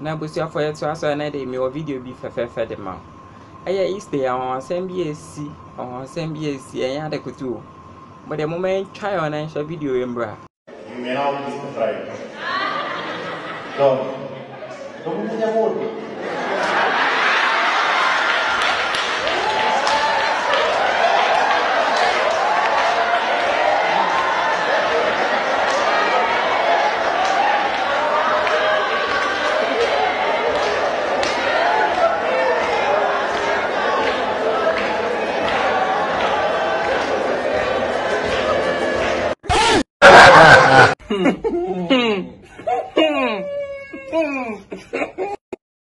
na busia for yet so asa na dey me o video bi fefe de ma aya Easter ya won asem bi esi eyan de kutu o but the moment try on and show video embra you may now be try don't punya amor